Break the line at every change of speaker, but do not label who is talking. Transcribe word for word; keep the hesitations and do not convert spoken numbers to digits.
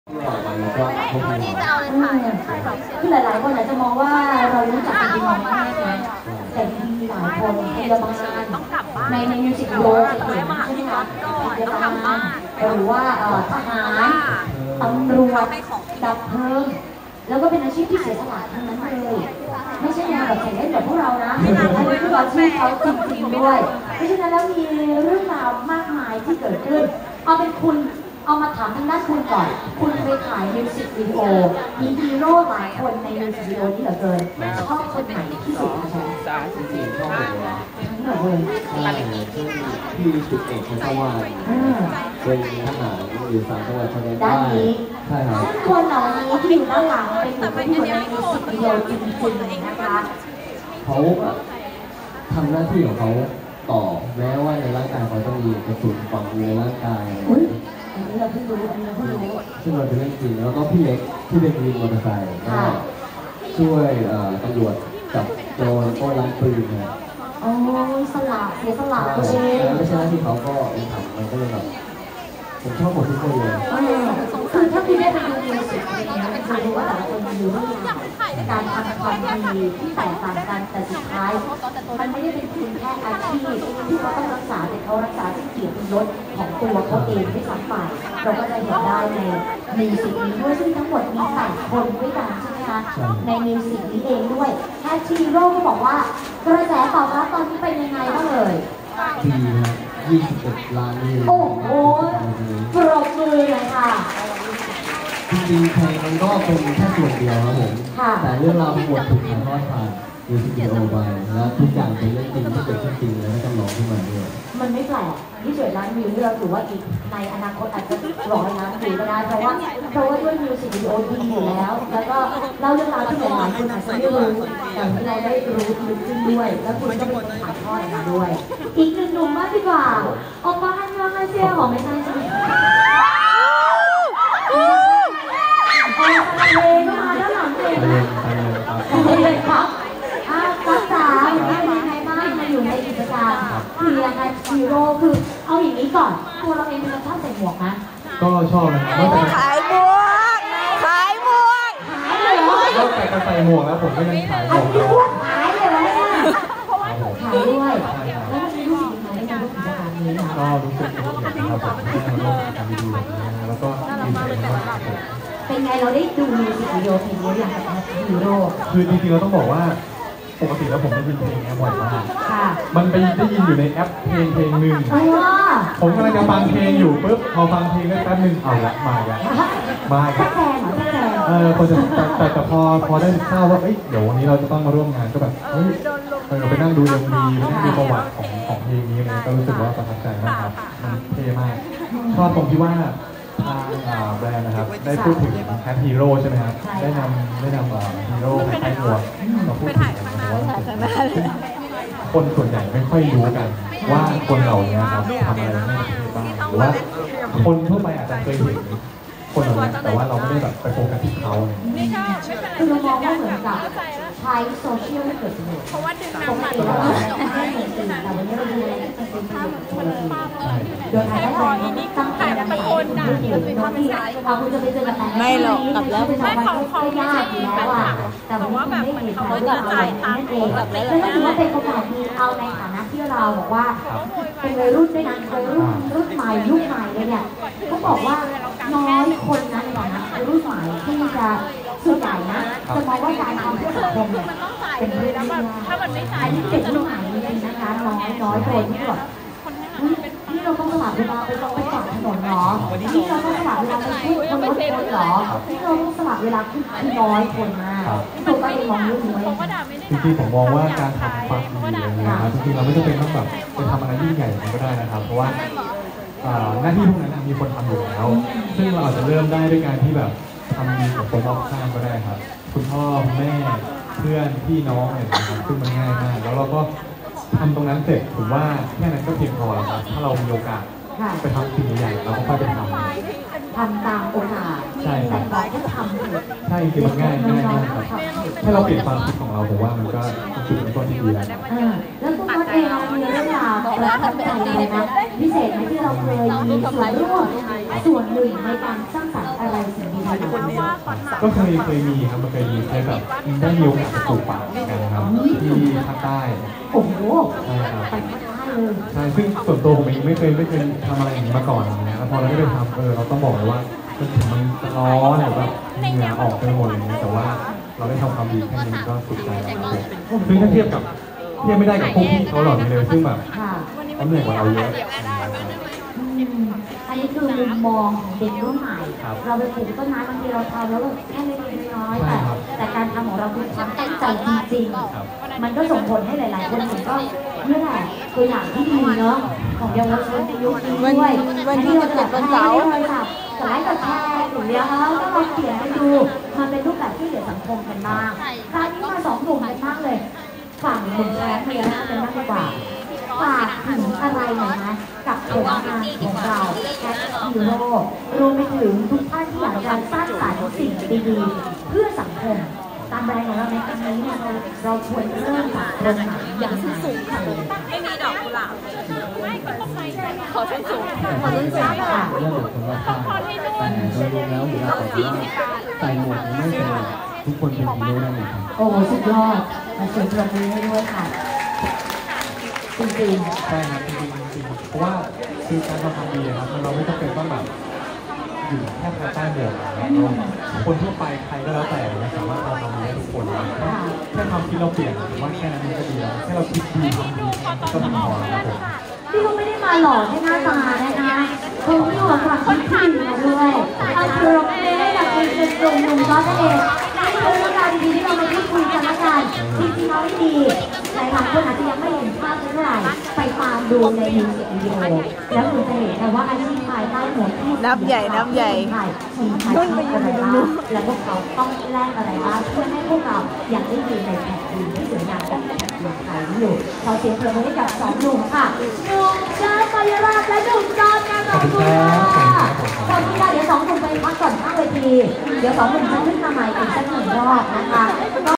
ที่จะเอาเลยถ่ายคือหลายๆคนอาจจะมองว่าเรารู้จักกันดีมากนะแต่จริงๆมีหลายคนพยาบาลในในมิวสิกวิดีโอใช่ไหมคะพยาบาลหรือว่าทหารตำรวจดับเพลิงแล้วก็เป็นอาชีพที่เสียสละทั้งนั้นเลยไม่ใช่งานแบบแข่งเล่นแบบพวกเรานะอันนี้คืออาชีพเขาจริงๆด้วยเพราะฉะนั้นแล้วมีเรื่องราวมากมายที่เกิดขึ้นเอาเป็นคุณเอามาถามทางด้านคุณก่อนคุณไปถ่ายมิวสิกวิดีโอมีฮีโร่หลายคนในมิวสิกวิดีโอนี้เหลือเกินชอบคนไหนที่สุดคะแชมป์
จริงๆชอบหมดเลย
ทั้งหมดเลย
ที่สุดเอกชัชวาลเป็นทหารอยู่สามจังหวัดชายแดนใต้ใช่ครับ
คนเหล่านี้ที่อยู่ด้านหลังเป็นคนที่อยู่ในมิวสิกวิดีโอจริงๆนะคะ
เขาทำหน้าที่ของเขาต่อแม้ว่าในร่างกายเขาต้องมีกระสุนฝังในร่างกาย
อันนี้เราเพิ่งรู้อันนี้เราเพิ่งรู้
ซึ่งเราเป็นเรื่องจริงแล้วก็พี่เล็กที่เป็นวินมอเตอร์ไซค์ก็ช่วยตำรวจจับโจรก็ล้างปืนนะ
อ๋อสลับเสียสลับตัวเอง
แล้วไม่ใช่ที่เขาก็ยังทำมันก็เลยแบบผมชอบหมดทุกคนเลย
คือถ้าพี่ได้ไปดูมิวสิกวิดีโอมันจะรู้ว่าแต่ละคนมีเรื่องราวการทำความดีที่แตกต่างกันแต่สุดท้ายมันไม่ได้เป็นเพียงแค่อาชีพที่เขาต้องรักษาแต่เขารักษาที่เกียรติยศของตัวเขาเองที่สัมผัสเราก็จะเห็นได้ในมิวสิกนี้ด้วยซึ่งทั้งหมดมีแปดคนด้วยกันใช่ไหมคะในมิวสิกนี้เองด้วยแค่ชีโร่ก็บอกว่ากระแสตอบรับตอนนี้เป็นยังไงบ้างเลย
ดีนะยี่สิบเอ็ดล้านวิว
โอ้โหปรบมือเลยค่ะ
จริงๆเพลงมันก็เป็นแค่ส่วนเดียวครับผมแต่เรื่องราวทั้งหมดถูกถ่ายทอดผ่านมิวสิกวิดีโอไปแล้วทุกอย่างเป็นเรื่องจริงที่เกิดขึ้นจริงแล้วก็ต้องร้องขึ้นมาด้วย
มันไม่แปลกที่เกิดล้านวิวที่เราถือว่าอีกในอนาคตอาจจะร้อยล้านวิวก็ได้เพราะว่าเพราะว่าด้วยมิวสิกวิดีโอดีอยู่แล้วแล้วก็เล่าเรื่องราวที่หลายๆคนอาจจะไม่รู้แต่ที่เราได้รู้ลึกขึ้นด้วยแล้วคุณก็เป็นคนถ่ายทอดออกมาด้วยอีกหนึ่งหนุ่มบ้างดีกว่าออกมาให้น้องให้เสียของไม่ใช่ใช่ไหมโอ้ยเพลงก็มาด้านหลังเพลงนะเพลงครับอ่ะรักษาอยู่ได้ยังไงบ้างมาอยู่ในกิจการเพียงไงฮีโร่คือเอาอย่างนี้ก่อนตัวเราเองเป็นคนชอบใส่หมวกนะ
ก็ชอบนะ
ขายหมวกขายหมวก
ขายเลยเหรอน
อกจากจะใส่หมวกแล้วผมก็ยังขายหมวก
ขายเลยเหรอเนี่ยขายด้วยแล้วมันรู้สึกยังไงในการกิจการนี้คะ
ก็รู้สึกเป็นเกียรตินะครับผมได้มาร่วมกิจกรรมดีๆแบบนี้นะแล้วก็ดีใจมากๆ
เป็นไงเราได้ดูมิวสิกวิดีโอเพลงนี้อย่างกับฮีโร่
คือจริงๆเราต้องบอกว่าปกติแล้วผมได้ยินเพลงนี้บ่อยมากมันไปได้ยินอยู่ในแอปเพลงเพลงหนึ่งผมกำลังจะฟังเพลงอยู่ปุ๊บพอฟังเพลงได้แป๊บนึงเอาละมาละมาละเออพอจะแต่แต่พอพอได้ทราบว่าเอ้ยเดี๋ยววันนี้เราจะต้องมาร่วมงานก็แบบเฮ้ยเราไปนั่งดูเอ็มวีไปนั่งดูประวัติของของเพลงนี้เลยก็รู้สึกว่าประทับใจมากครับมันเท่มากชอบตรงที่ว่าทางแบรนด์นะครับได้พูดถึงแคทฮีโร่ใช่ไหมครับได้นำได้นำฮีโร่คล้ายๆหมวกมาพูดถึงว่าคนส่วนใหญ่ไม่ค่อยรู้กันว่าคนเหล่านี้ครับทำอะไรในประเทศบ้างหรือว่าคนทั่วไปอาจจะเคยเห็นคนเหล่านี้แต่ว่าเราไม่ได้แบบไปโฟกัสที่เขา
คือเรามองว่าเหมือนกับใช้โซเชียลให้เกิดประโยชน์เพราะว่าดึงน้ำมันเราไม่เหมือนตื่นแต่วันนี้เราดูอะไรที่เป็นประโยชน์คนละทีโดยการได้ตอนนี้ตั้งใจจะไปคนด่าที่เราเป็นคนที่เราคุณจะไปเจอกับแต่
ไม่หรอกกลับแล้ว
ไม่ของเขายากอยู่แล้วอ่ะแต่ว่าแบบเขาจะจ่ายตังค์เองแบบนั้นถือว่าเป็นโอกาสดีเอาในฐานะที่เราบอกว่าเป็นวัยรุ่นด้วยนะวัยรุ่นรุ่นใหม่ยุคใหม่เลยเนี่ยเขาบอกว่าน้อยคนนะในฐานะรุ่นใหม่ที่จะส่วนใหญ่นะจะมองว่าการทำเพื่อสังคมเนี่ยเป็นเรื่องยากถ้ามันไม่ใช่ที่เด็กรุ่นใหม่จริงๆนะคะน้อยน้อยคนที่แบบนี่เราต้องสลับเวลาไปต้องไปกวาดถนนเนาะนี่เราต้องสลับเวลาไปพูดบนรถคนเหรอนี่เราต้องสลับเวลาคือน้อยคนมากตัวก็เลยมองเรื่องนี้
จริงๆผมมองว่าการทำความดีอย่างนี้นะครับจริงๆเราไม่จำเป็นต้องแบบไปทำอะไรยิ่งใหญ่ก็ได้นะครับเพราะว่าหน้าที่พวกนั้นมีคนทำอยู่แล้วซึ่งเราอาจจะเริ่มได้ด้วยการที่แบบทำดีกับคนรอบข้างก็ได้ครับคุณพ่อคุณแม่เพื่อนพี่น้องเนี่ยนะครับซึ่งมันง่ายมากแล้วเราก็ทำตรงนั้นเสร็จผมว่าแค่นั้นก็เพียงพอแล้วครับถ้าเรามีโอกาสไปทำสิ่งใหญ่เราก็ค่อยไปทำ
ทำตามโอกาส
ใช่ครับ
แต่ก็ทำถูก
ใช่จริงๆมันง่ายง่ายมากครับถ้าเราเปลี่ยนความคิดของเราผมว่ามันก็จุดเริ่มต้นที่ดีแล้ว
แล้วคุณพ่อเองมีเรื่องราวประทับใจอะไรนะพิเศษไหมที่เราเคยมีส่วนร่วมส่วนหนึ่งในการสร้างสรรค์อะไรสิ่ง
ก็เคยเคยมีครับมันเคยมีเคยแบบได้มีโอกาสไปปลูกป่าเหมือนกันครับที่ภาคใต้
โอ้โห
ใช่ครับ
ไปไม่ได้เลย
ใช่ซึ่งส่วนตัวผมเองไม่เคยไม่เคยทำอะไรอย่างนี้มาก่อนอย่างเงี้ยแล้วพอเราได้ไปทำเออเราต้องบอกเลยว่ามันถึงมันร้อนหรือแบบเหงื่อออกไปหมดอะไรเงี้ยแต่ว่าเราได้ทำความดีแค่นี้ก็สุดใจแล้วซึ่งถ้าเทียบกับเทียบไม่ได้กับพวกพี่เขาเหล่านี้เลยซึ่งแบบ
ค่ะ
เขาเหนื่อยกว่าเราเยอะ
อืมอันนี้คือมุมมองของเด็กรุ่นใหม่
ครับ
เราไปปลูกต้นไม้บางทีเราทำแล้วแบบแค่เล็กๆน้อยๆ
ใช่
แต่
ครับ
แต่การทำของเราคือความตั้งใจจริง
ครับ
ๆ มันก็ส่งผลให้หลาย ๆ คนเห็นก็นี่แหละตัวอย่างที่ดีเนาะของเยาวชนในยุคนี้ด้วย
วันที่วันที่
อั
วันเสาร์
ไม่ได้เลยค่ะกดไลค์กดแชร์อย่างเดียวเออก็ลองเขียนไปดูมาเป็นรูปแบบที่เหลือสังคมกันบ้างคราวนี้มาสองหนุ่มกันมากเลยฝั่งหนุ่มแท้เมียนะเป็นมากดีกว่าฝากถึงอะไรหน่อยนะกับผลงานของเราแคทฮีโร่รวมไปถึงทุกท่านที่อยากจะสร้างสรรค์สิ่งดีๆเพื่อสังคมตามแบรนด์ของเราในครั้งนี้เนี่ยเราเราควรเริ่มจากตรงไหนอย่างสูงค่ะ
ไม่มีดอกกุหลาบขอส้นสูงขอส้นสูง
ค่ะ
เรื่องของคนรอบข้างแต่โดยรวมแล้วหรือว่าใส่หมวกหรือไม่ใส่หมวกทุกคนเป็นฮีโร่ได้หมดครับ
โอ้สุดยอดมาเชิญปรบมือให้ด้วยค่ะจริง
ใช่ครับจริงๆจริงๆเพราะว่าคือการทำความดีนะครับมันเราไม่จำเป็นต้องแบบอยู่แค่ภายใต้หมวกนะครับคนทั่วไปใครก็แล้วแต่สามารถทำความดีได้ทุกคนนะแค่ความคิดเราเปลี่ยนผมว่าแค่นั้นมันก็ดีแล้วแค่เราคิดดีทำดีก็เพียงพอแล้วครับผม
ๆที่เขาไม่ได้มาหล่อแค่หน้าตานะคะเขาไม่หล่อความคิดดีมาด้วยเอาปรบมือให้กับคุณเป็นกลุ่มหนุ่มก็ได้เองนี่คือเรื่องราวดีๆที่เรามาพูดคุยกันละกันจริงๆเราไม่ดีหลายๆคนอาจจะยังไม่เห็นภาพเท่าไหร่ไปตามดูในมิวสิกวิดีโอแล้วคุณจะเห็นนะว่าอาชีพภายใต้หมวกที่
น้ำใหญ่น้ำใหญ่
ใช่มีอาชีพอะไรบ้างและพวกเขาต้องแลกอะไรบ้างเพื่อให้พวกเราอยากได้ยืนในแผ่นดินที่สวยงามแบบแผ่นดินไทยนี้อยู่ขอเสียงปรบมือให้กับสองหนุ่มค่ะหนุ่มเจ้าปยราชและหนุ่มจอนกันขอบคุณค่ะขอบคุณค่ะเดี๋ยวสองหนุ่มไปพักก่อนข้างเวทีเดี๋ยวสองหนุ่มจะขึ้นมาใหม่อีกสักหนึ่งรอบนะคะ